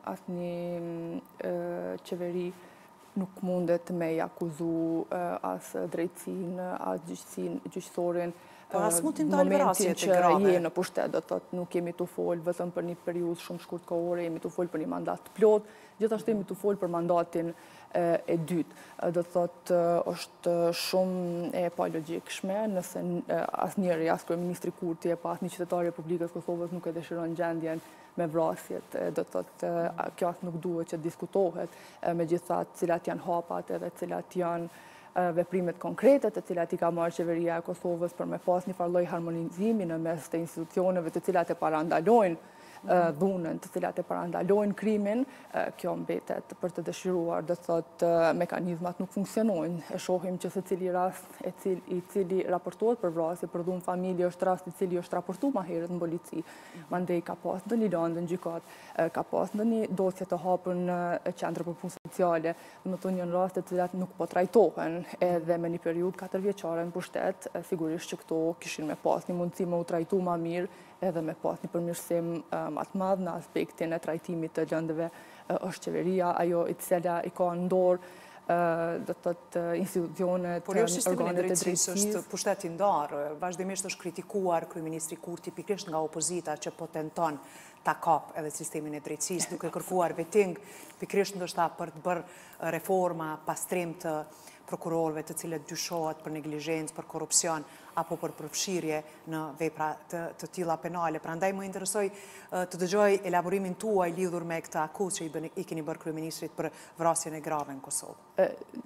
asnjë qeveri nuk mundet me akuzu as drejtësinë, as gjyqësorin. Po as mund të ndalë vrasjet e grave. Momentin që je në pushtet, do të thotë nuk jemi të folë vetëm për një periudhë shumë shkurt kohore, jemi të folë për një mandat plot, gjithashtu jemi të folë për mandatin e dytë. Do të thotë është shumë e pa logjikshme nëse asnjëri, as kryeministri Kurti apo asnjë qytetar i Republikës Kosovës nuk e dëshiron gjendjen me vrasjet. Do të thotë kjo nuk duhet që diskutohet, megjithatë cilat janë hapat edhe cilat janë veprimet konkrete të cilat i ka marrë qeveria e Kosovës për me pas një farloj harmonizimi në mes të institucioneve të cilat e parandalojnë dhunën, të cilat e parandalojnë krimin, kjo mbetet për të dëshiruar, do të thotë mekanizmat nuk funksionojnë. E shohim që se cili rast i cili raportohet për vrasje për dhunë familje është rast i cili është raportuar më herët në polici. Mandej ka pas ndonjë lëndë në gjykat, ka pas ndonjë dosje të hapur në qendër për punë sociale, domethënë janë raste të cilat nuk po trajtohen edhe me një periudhë 4 vjeçare në pushtet, sigurisht që këto kishin me pas një mundësi më u trajtu më mirë edhe me pas një përmirësim më të madh në aspektin e trajtimit të lëndëve. Është qeveria ajo i cila i ka në dorë do të thotë institucionet, por jo sistemin e drejtësisë është pushtet i ndarë. Vazhdimisht është kritikuar kryeministri Kurti pikërisht nga opozita që po tenton ta kap edhe sistemin e drejtësisë, duke kërkuar veting pikërisht ndoshta për të bërë reforma, pastrim të prokurorëve të cilët dyshohet për neglizhencë, për korrupsion apo për përfshirje në vepra të tilla penale. Prandaj më interesoj të dëgjoj elaborimin tuaj lidhur me këtë akuzë që i keni bërë kryeministrit për vrasjen e grave në Kosovë.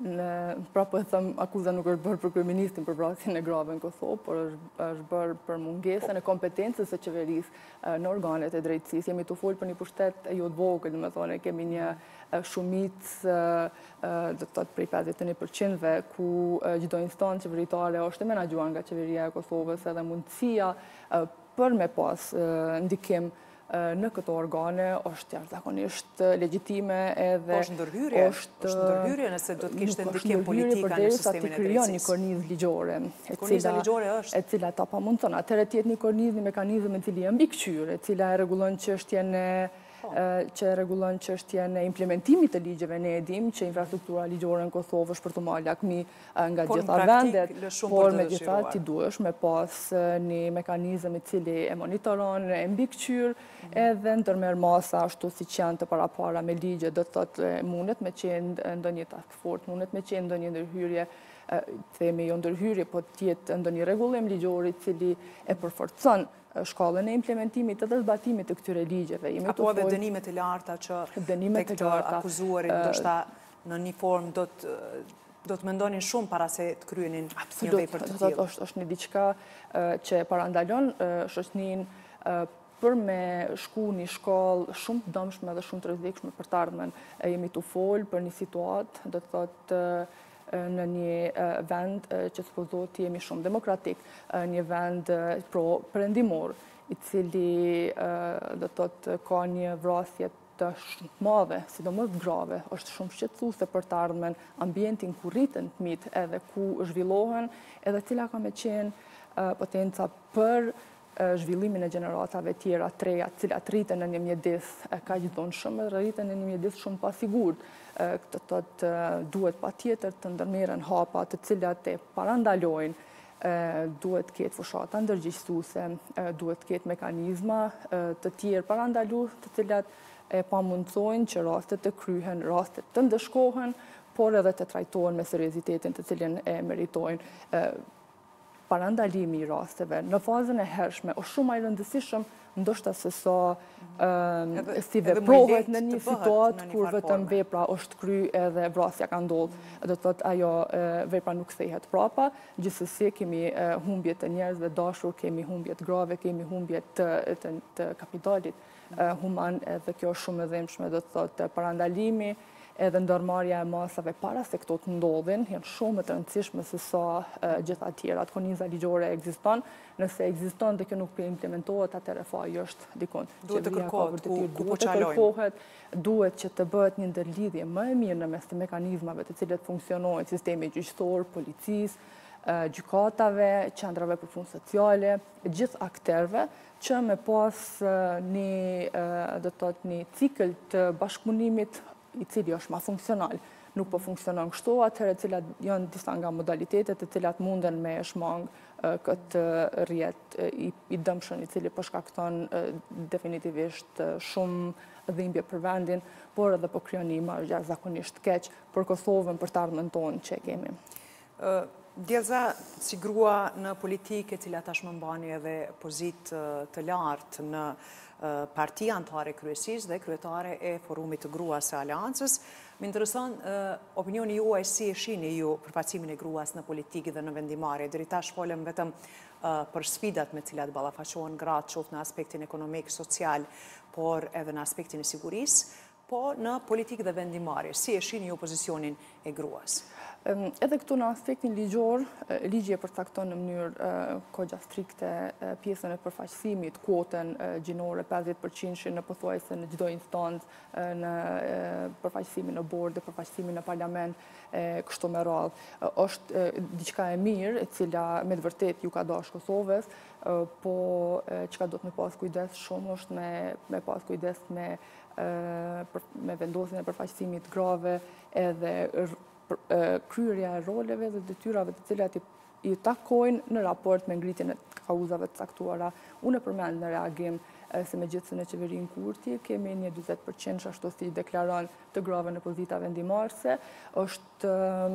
Po e them, akuza nuk është bërë për kryeministrin për vrasjen e grave në Kosovë, por është bërë për mungesën e kompetencës së qeverisë në organet e drejtësisë. Jemi të folë për një pushtet jo të vogël, domethënë kemi një shumicë do të thotë prej 51%-ve ku çdo instancë qeveritare është menaxhuar nga qeveria e Kosovës edhe mundësia për me pas ndikim në këto organe është jashtëzakonisht legjitime edhe është ndërhyrje nëse do të kishte ndikim politika në sistemin e drejtësisë. Një kornizë ligjore, e cila ta pamundson. Atëherë të jetë një kornizë, një mekanizëm i cili është mbikëqyrë, e cila e rregullon çështjen e implementimit të ligjeve. Ne e dimë që infrastruktura ligjore në Kosovë është për të marrë lakmi nga gjitha vendet, por megjithatë ti duhesh me pas një mekanizëm i cili e monitoron, e mbikëqyr, edhe ndërmerr masa ashtu siç janë të parapara me ligje. Do të thotë mundet me qenë ndonjë task force, mundet me qenë ndonjë ndërhyrje, themi jo ndërhyrje, po të jetë ndonjë rregullim ligjor i cili e përforcon shkallën e implementimit edhe zbatimit të këtyre ligjeve. Apo edhe dënimet e larta që tek të akuzuarit ndoshta në një formë do të mendonin shumë para se të kryenin një vepër të tillë. Është një diçka që parandalon shoqërinë për me shku një shkallë shumë të dëmshme dhe shumë të rrezikshme për të ardhmen. Jemi të folë për një situatë, do të thotë në një vend që supozohet jemi shumë demokratik, një vend pro-perëndimor, i cili do të thotë ka një vrasje të shumë madhe, sidomos grave, është shumë shqetësuese për të ardhmen, ambientin ku rriten fëmijët edhe ku zhvillohen, edhe cila ka me qenë potenca për zhvillimin e gjeneratave tjera treja, cilat rritën në një mjedis ka gjithonshëm dhe rritën në një mjedis shumë pasigurt. Këtë thotë duhet pa tjetër të ndërmeren hapa të cilat e parandalojnë, duhet ketë fushata ndërgjegjësuese, duhet ketë mekanizma të tjerë parandalu të cilat e pamundsojnë që rastet të kryhen, rastet të ndëshkohen, por edhe të trajtohen me seriozitetin të cilin e meritojnë. Parandalimi i rasteve në fazën e hershme është shumë më i rëndësishëm ndoshta se sa si veprohet në një situatë kur vetëm vepra është kry edhe vrasja ka ndodhur. Do të thotë ajo vepra nuk kthehet prapa, gjithsesi kemi humbje të njerëzve dashur, kemi humbje të grave, kemi humbje të kapitalit human, edhe kjo është shumë e dhimbshme. Do të thotë parandalimi edhe ndërmarrja e masave para se këto të ndodhin, janë shumë të rëndësishme se sa gjitha tjera. Koniza ligjore ekziston, nëse ekziston dhe kjo nuk implementohet, atëherë faji është dikon. Duhet të kërkohet, duhet që të bëhet një ndërlidhje më e mirë në mes të mekanizmave të cilët funksionojnë, sistemi gjyqësor, policisë, gjykatave, qendrave për punë sociale, gjithë akterëve, që me pas një cikël të bashkëpunimit i cili është ma funksional. Nuk po funksionon kështu, atëherë cilat janë disa nga modalitetet e cilat munden me shmang këtë rjet i dëmshëm i cili përshkakton definitivisht shumë dhimbje për vendin, por edhe po krijon një imazh jashtëzakonisht keq për Kosovën, për të ardhmen tonë që kemi. Djelza, si grua në politikë e cila tashmë mbani edhe pozitë të lartë në partia antare kryesisë dhe kryetare e forumit të gruas së Aleancës, më intereson opinioni juaj si e shihni ju përfaqësimin e gruas në politikë dhe në vendimarrje. Deri tash folëm vetëm për sfidat me cilat ballafaqohen gratë, qoftë në aspektin ekonomik, social, por edhe në aspektin e sigurisë, po në politikë dhe vendimarrje. Si e shihni ju pozicionin e gruas? Edhe këtu në aspektin ligjor, ligji e përcakton në mënyrë kogja strikte pjesën e përfaqësimit, kuotën gjinore 50% në pothuajse në çdo instancë, në përfaqësimin në bord, përfaqësimin në parlament, kështu me radhë. Është diçka e mirë, e cila me të vërtet ju ka dashur Kosovës, po çka do të me pas kujdes shumë është me pas kujdes me vendosjen e përfaqësimit grave edhe kryerja e roleve dhe detyrave të cilat i takojnë në raport me ngritjen e kauzave të caktuara. Unë përmend në reagim se me gjithse në qeverinë Kurti kemi një 40% ashtu si deklaron të grave në pozita vendimarrëse, është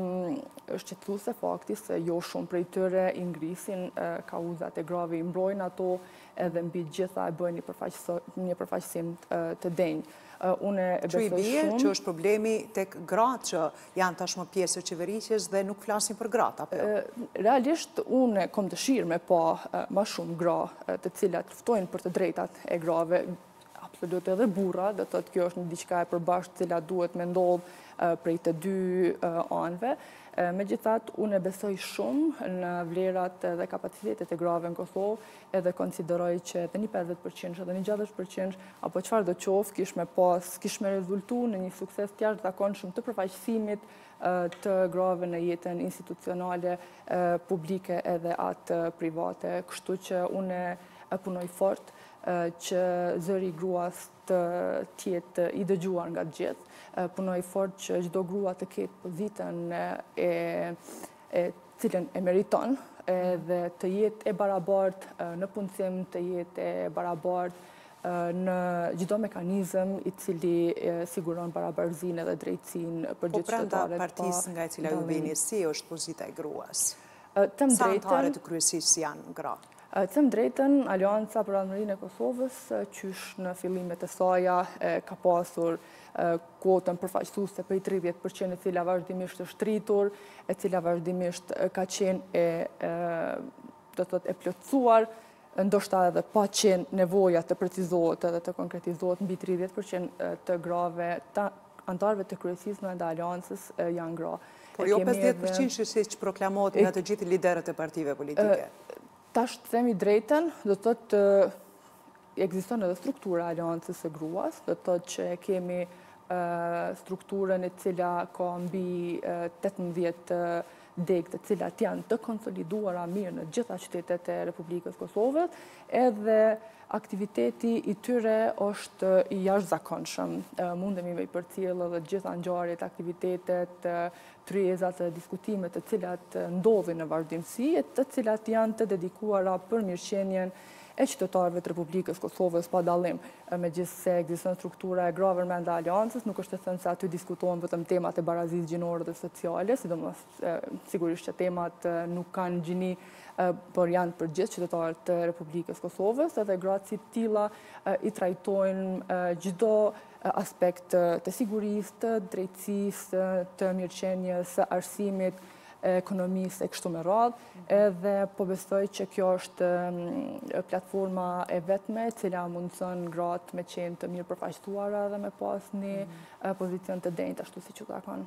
qetësuese fakti se jo shumë prej tyre i ngrisin kauzat e grave, i mbrojnë ato edhe mbi gjitha e bëjnë një përfaqësim të denjë. Që i bie që është problemi tek gratë që janë tashmë pjesë e qeverisjes dhe nuk flasin për gratë, apo? Realisht, unë kom dëshirë me pa ma shumë gra të cilat luftojnë për të drejtat e grave, absolut edhe burra, dhe të kjo është një diçka e përbashkët cilat duhet me ndodhë prej të dy anëve. Megjithatë, unë e besoj shumë në vlerat dhe kapacitetet e grave në Kosovë, edhe konsideroj që edhe një 50% edhe një 60% apo çfarë do qoftë kish me rezultu në një sukses të jashtëzakonshëm të përfaqësimit të grave në jetën institucionale, publike edhe atë private. Kështu që unë e punoj fort që zëri gruas të tjetë i dëgjuar nga gjithë. Punoj fort që çdo grua të ketë pozitën e cilën e meriton, dhe të jetë e barabartë në punësim, të jetë e barabartë në çdo mekanizëm i cili siguron barabarësinë dhe drejtësinë për gjithë qytetarët. Po brenda partisë nga e cila ju vini, si është pozita e gruas? Sa anëtarë të kryesisë janë gra? Them drejtën, Aleanca për Rrallëmërinë e Kosovës, qysh në fillimet e saja ka pasur kuotën përfaqësuese prej 30%, e cila vazhdimisht është rritur, e cila vazhdimisht ka qenë e plotësuar, ndoshta edhe pa qenë nevoja të precizohet edhe të konkretizohet mbi 30% të grave, antarëve të kryesisë dhe Aleancës janë gra. Por jo 50% që proklamohet nga të gjithë liderët e partive politike. Tash të themi drejten, do të thotë ekziston edhe struktura e Aleancës së gruas, do të thotë që kemi strukturën e cila ka mbi 18 degë të cilat janë të konsoliduara mirë në gjitha qytetet e Republikës Kosovës, edhe aktiviteti i tyre është i jashtëzakonshëm. Mundemi me i përcjellë edhe gjitha ngjarjet, aktivitetet, tryezat e diskutimet të cilat ndodhin në vazhdimsi, të cilat janë të dedikuara për mirëqenien e qytetarëve të Republikës Kosovës pa dallim. Megjithëse ekziston struktura e Government dhe Aleancës, nuk është të thënë se aty diskutohen vetëm temat e barazisë gjinore dhe sociale, sidomos sigurisht që temat nuk kanë gjini, por janë për gjithë qytetarët të Republikës Kosovës, edhe gratë si tilla i trajtojnë çdo aspekt të sigurisë, të drejtësisë, të mirëqenies, së arsimit, ekonomisë e kështu me radhë, edhe po besoj që kjo është platforma e vetme cila mundson gratë me qenë të mirë përfaqësuara dhe me pas një pozicion të denjtë ashtu siç u takon.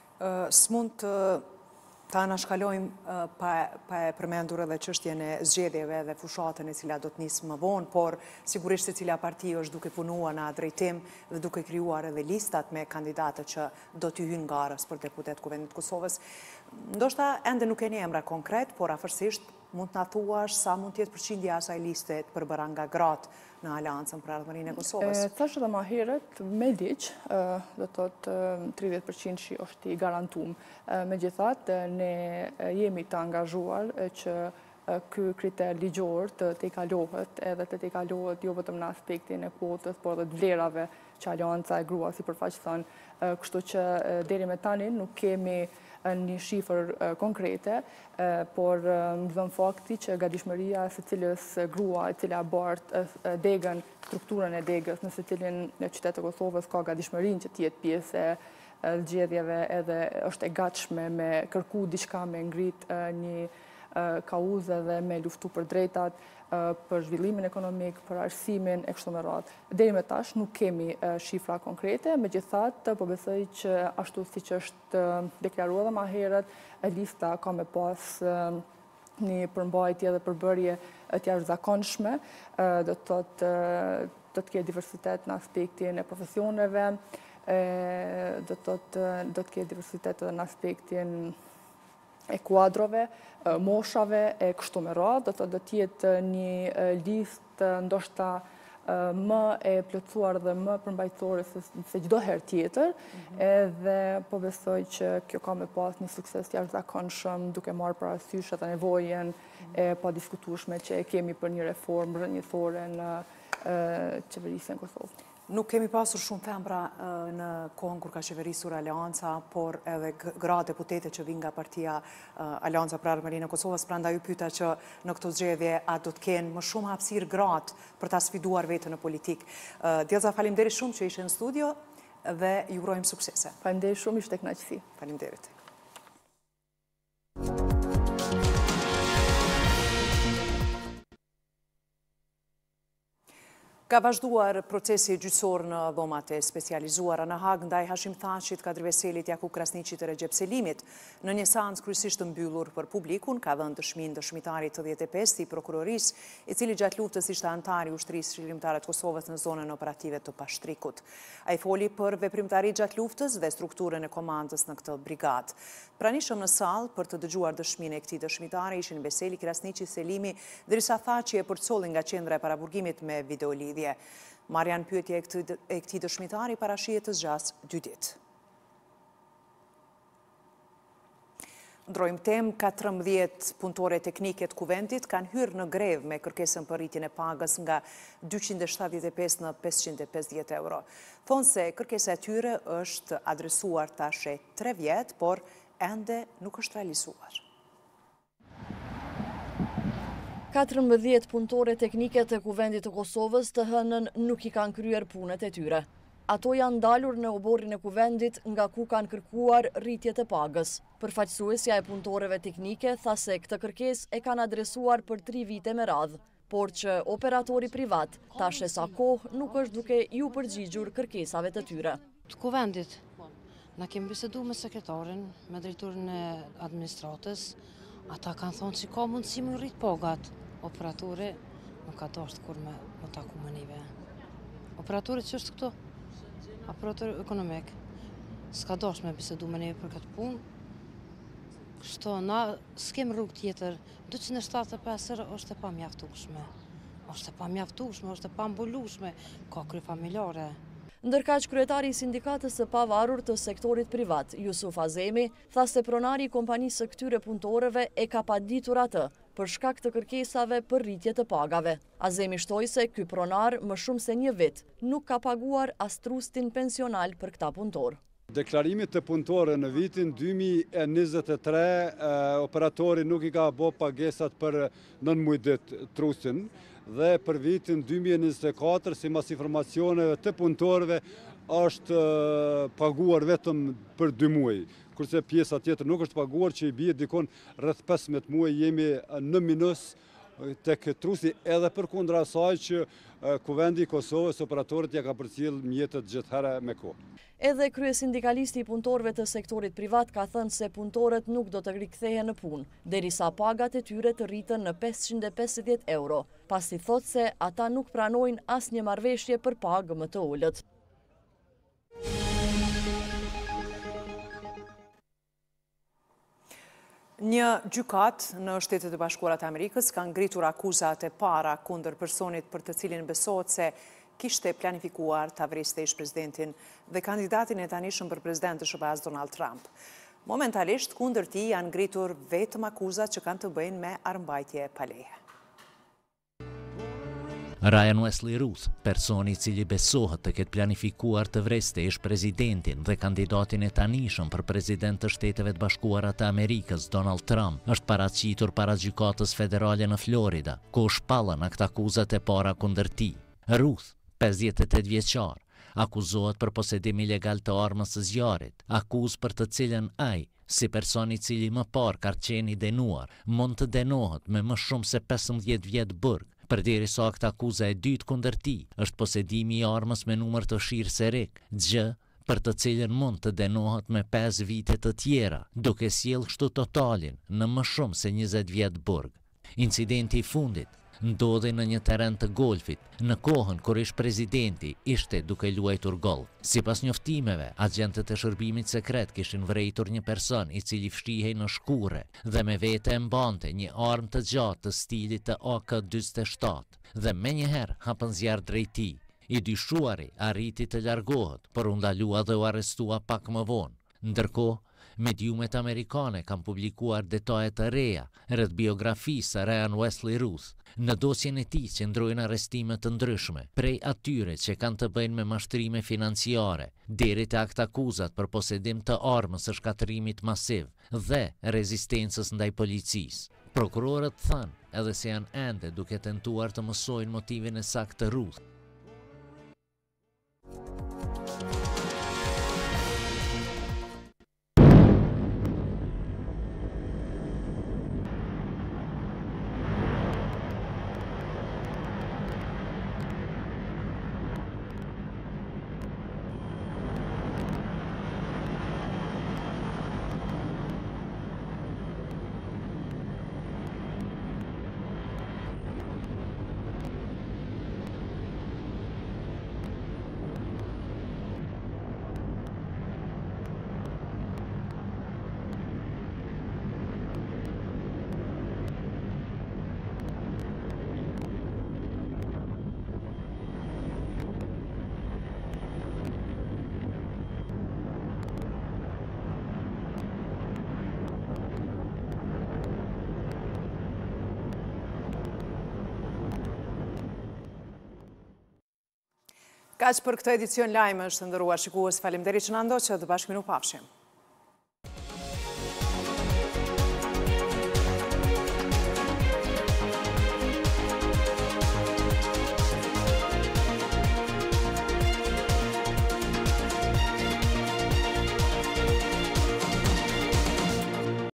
S'mund ta anashkalojmë pa e përmendur edhe çështjen e zgjedhjeve dhe fushatën e cila do të nisë më vonë, por sigurisht se cila parti është duke punuar në drejtim dhe duke krijuar edhe listat me kandidatët që do t'y hyjnë garës për deputet Kuvendit të Kosovës. Ndoshta ende nuk keni emra konkret, por afërsisht mund të na thuash sa mund të jetë përqindja e asaj liste të përbëra nga gratë në Aleancën për Ardhmërinë e Kosovës? Thash edhe më herët, me ligj, do të thotë 30% është i garantuar. Megjithatë, ne jemi të angazhuar që ky kriter ligjor të tejkalohet, edhe të tejkalohet jo vetëm në aspektin e kvotës, por edhe të vlerave që Aleanca e gruas i përfaqëson. Kështu që deri me tani nuk kemi një shifër konkrete, por më dhënë fakti që gatishmëria së cilës grua e cila bartë degën, strukturën e degës në se cilin në qytetë të Kosovës ka gatishmërinë që tjetë pjesë e zgjedhjeve edhe është e gatshme me kërku diçka me ngrit një kauzë dhe me luftu për drejtat, për zhvillimin ekonomik, për arsimin e kështu me radhë. Deri me tash nuk kemi shifra konkrete, megjithatë po besoj që ashtu siç është deklaruar edhe më herët, lista ka me pas një përmbajtje dhe përbërje të jashtëzakonshme, do të ketë diversitet në aspektin e profesioneve, do të ketë diversitet edhe në aspektin e kuadrove, moshave e kështu me radhë, do të jetë një listë ndoshta më e plotësuar dhe më përmbajtësore se çdo herë tjetër, edhe po besoj që kjo ka me pas një sukses jashtëzakonshëm duke marrë parasysh edhe nevojën e padiskutueshme që e kemi për një reformë rrënjësore në qeverisjen e Kosovës. Nuk kemi pasur shumë femra në kohën kur ka qeverisur Aleanca, por edhe gra deputete që vinë nga partia Aleanca për Ardhmërinë e Kosovës, prandaj u pyeta që në këto zgjedhje a do të kenë më shumë hapësirë gratë për ta sfiduar veten në politikë. Djelza, faleminderit shumë që ishe në studio dhe ju urojmë suksese. Faleminderit shumë, ishte kënaqësi. Faleminderit. Ka vazhduar procesi gjyqësor në dhomat e specializuara në Hag ndaj Hashim Thaqit, Kadri Veselit, Jakub Krasniqit e Recep Selimit. Në një seancë kryesisht të mbyllur për publikun, ka dhënë dëshminë dëshmitarit të 15 i prokurorisë, i cili gjatë luftës ishte antar i ushtrisë shërbimtare të Kosovës në zonën operative të Pashtrikut. Ai foli për veprimtarinë gjatë luftës dhe strukturën e komandës në këtë brigadë. Pranishëm në sallë për të dëgjuar dëshminë e këtij dëshmitari ishin Veseli, Krasniqi, Selimi, ndërsa Thaqi e përcolli nga qendra e paraburgimit me videolidhje. Marjan pyetje e këtij dëshmitari parashihet të zgjas 2 ditë. Ndrojmë temë, 14 punëtore teknike të Kuvendit kanë hyrë në grevë me kërkesën për rritjen e pagës nga 275 në 550 euro. Thonë se kërkesa e tyre është adresuar tash 3 vjet, por ende nuk është realizuar. 14 punëtore teknike të Kuvendit të Kosovës të hënën nuk i kanë kryer punët e tyre. Ato janë dalur në oborrin e Kuvendit nga ku kanë kërkuar rritje të pagës. Përfaqësuesja e punëtoreve teknike tha se këtë kërkesë e kanë adresuar për 3 vite me radhë, por që operatori privat tash e sa kohë nuk është duke ju përgjigjur kërkesave të tyre. Të Kuvendit, na kemi biseduar me sekretarin, me drejtorin e administratës, ata kanë thonë që ka mundësi me rrit pagat. Operatori nuk ka dashur kur me taku me neve. Operatori që është këto? Operator ekonomik. S'ka dashur me bisedu me neve për këtë punë. Kështu, na s'kem rrugë tjetër. 275 euro është e pamjaftueshme. Është e pamjaftueshme, është e pambulueshme, ka kryefamiljare. Ndërkaq kryetari i sindikatës së pavarur të sektorit privat, Jusuf Azemi, tha se pronari i kompanisë së këtyre punëtorëve e ka paditur atë për shkak të kërkesave për rritje të pagave. Azemi shtoi se ky pronar më shumë se një vit nuk ka paguar as trustin pensional për këta punëtorë. Deklarimit të punëtore në vitin 2023, operatori nuk i ka bo pagesat për 9 muaj ditë trustin, dhe për vitin 2024, si mas informacioneve të punëtorëve, është paguar vetëm për 2 muaj. Kurse pjesa tjetër nuk është paguar, që i bie dikon rreth 15 muaj jemi në minus tek trusi, edhe përkundra asaj që Kuvendi i Kosovës operatorit ja ka përcjell mjetet gjithherë me kohë. Edhe kryesindikalisti i punëtorëve të sektorit privat ka thënë se punëtorët nuk do të rikthehen në punë, derisa pagat e tyre të rritën në 550 euro, pasi thotë se ata nuk pranojnë asnjë marrëveshje për pagë më të ulët. Një gjykat në Shtetet e Bashkuara të Amerikës ka ngritur akuzat e para kundër personit për të cilin besohet se kishte planifikuar ta vriste ish-presidentin dhe kandidatin e tanishëm për president të SBA-s Donald Trump. Momentalisht kundër tij janë ngritur vetëm akuzat që kanë të bëjnë me armbajtje pa leje. Ryan Wesley Ruth, personi i cili besohet të ketë planifikuar të vreste ish-presidentin dhe kandidatin e tanishëm për president të Shteteve të Bashkuara të Amerikës Donald Trump, është paraqitur para gjykatës federale në Florida, ku u shpallën akt akuzat e para kundër tij. Ruth, 58 vjeçar, akuzohet për posedim ilegal të armës së zjarrit, akuzë për të cilën ai, si person i cili më parë ka qenë i dënuar, mund të dënohet me më shumë se 15 vjet burg. Përderisa akt akuza e dytë kundër tij është posedimi i armës me numër të shirë serik, gjë për të cilën mund të dënohet me 5 vite të tjera, duke sjellë kështu totalin në më shumë se 20 vjet burg. Incidenti i fundit ndodhi në një teren të golfit, në kohën kur ish-presidenti ishte duke luajtur golf. Sipas njoftimeve, agentët e shërbimit sekret kishin vrejtur një person i cili fshihej në shkure dhe me vete e mbante një armë të gjatë të stilit të AK-47 dhe menjëherë hapën zjarr drejt tij. I dyshuari arriti të largohet, por u ndalua dhe u arrestua pak më vonë. Ndërkohë, mediumet amerikane kanë publikuar detaje të reja rreth biografisë së Ryan Wesley Ruth. Në dosjen e tij qëndrojnë arrestime të ndryshme, prej atyre që kanë të bëjnë me mashtrime financiare, deri te akt akuzat për posedim të armës së shkatërimit masiv dhe rezistencës ndaj policisë. Prokurorët thënë edhe se janë ende duke tentuar të mësojnë motivin e saktë të Ruth. Kaq për këtë edicion lajme është ndëruar shikues, faleminderit që na ndoqët, bashkë me ju pafshim.